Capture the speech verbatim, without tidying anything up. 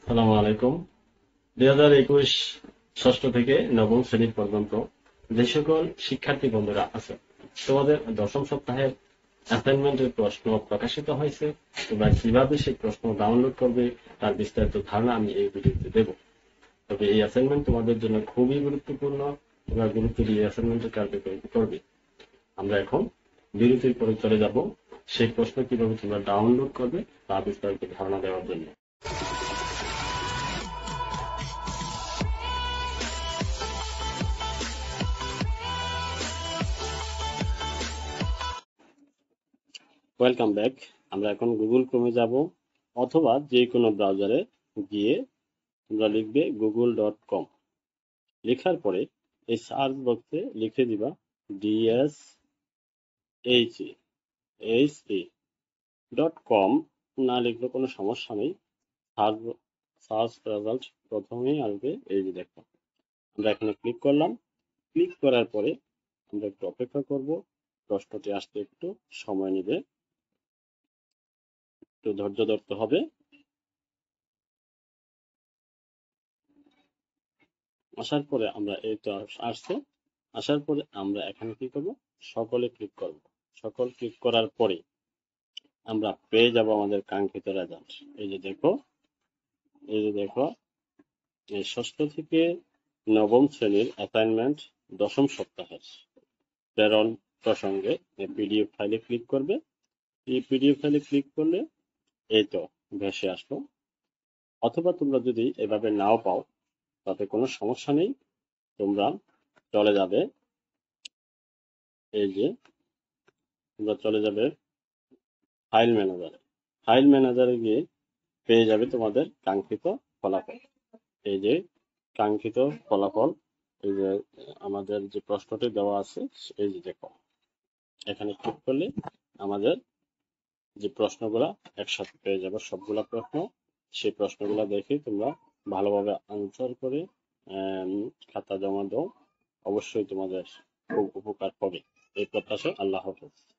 আসসালামু আলাইকুম। দুই হাজার একুশ ষষ্ঠ থেকে নবম শ্রেণী পর্যন্ত যে সকল শিক্ষার্থী বন্ধুরা আছে, তোমাদের দশম সপ্তাহের অ্যাসাইনমেন্টের প্রশ্ন প্রকাশিত হয়েছে। তোমরা কিভাবে সেই প্রশ্ন ডাউনলোড করবে তার বিস্তারিত ধারণা আমি এই ভিডিওতে দেব। তবে এই অ্যাসাইনমেন্ট তোমাদের জন্য খুবই গুরুত্বপূর্ণ। তোমরা গুরুত্ব দিয়ে অ্যাসাইনমেন্টের কার্যকরী করবে। আমরা এখন বিরতির পরে চলে যাব সেই প্রশ্ন কিভাবে তোমরা ডাউনলোড করবে তা বিস্তারিত ধারণা দেওয়ার জন্য। Welcome back. আমরা এখন গুগল ক্রোমে যাব অথবা যে কোনো ব্রাউজারে গিয়ে তোমরা লিখবে গুগল ডট কম। লেখার পরে এই সার্চ বক্সে লিখে দিবা DS H H E dot com. না লিখলে কোনো সমস্যা নেই। সার্চ সার্চ রেজাল্ট প্রথমেই আসবে, এই যে দেখো। আমরা এখানে ক্লিক করলাম। ক্লিক করার পরে আমরা একটু অপেক্ষা করব। প্রশ্নটি আসতে একটু সময় নেবে, একটু ধৈর্য ধরতে হবে। আসার পরে আমরা এই তো আসছে। আসার পরে আমরা এখানে কি করব, সকলে ক্লিক করব। সকল ক্লিক করার পরে আমরা পেয়ে যাব আমাদের কাঙ্ক্ষিত রেজাল্ট। এই যে দেখো, এই যে দেখো এই ষষ্ঠ থেকে নবম শ্রেণীর অ্যাসাইনমেন্ট দশম সপ্তাহের প্রেরণ প্রসঙ্গে পিডিএফ ফাইলে ক্লিক করবে। এই পিডিএফ ফাইলে ক্লিক করলে এই তো ভেসে আসলো। অথবা তোমরা যদি এভাবে নাও পাও তাতে কোনো সমস্যা নেই। তোমরা চলে যাবে, এই যে তোমরা চলে যাবে ফাইল ম্যানেজারে। ফাইল ম্যানেজারে গিয়ে পেয়ে যাবে তোমাদের কাঙ্ক্ষিত ফলাফল। এই যে কাঙ্ক্ষিত ফলাফল, এই যে আমাদের যে প্রশ্নটি দেওয়া আছে, এই যে দেখো এখানে ক্লিক করলে আমাদের যে প্রশ্নগুলা একসাথে পেয়ে যাবে, সবগুলা প্রশ্ন। সেই প্রশ্নগুলা দেখে তোমরা ভালোভাবে আনসার করে খাতা জমা দাও। অবশ্যই তোমাদের খুব উপকার হবে এই প্রত্যাশা। আল্লাহ হাফেজ।